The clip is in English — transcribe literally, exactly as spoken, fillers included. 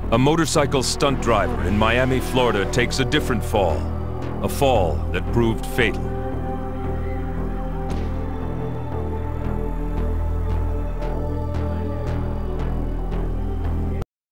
A motorcycle stunt driver in Miami, Florida takes a different fall. A fall that proved fatal.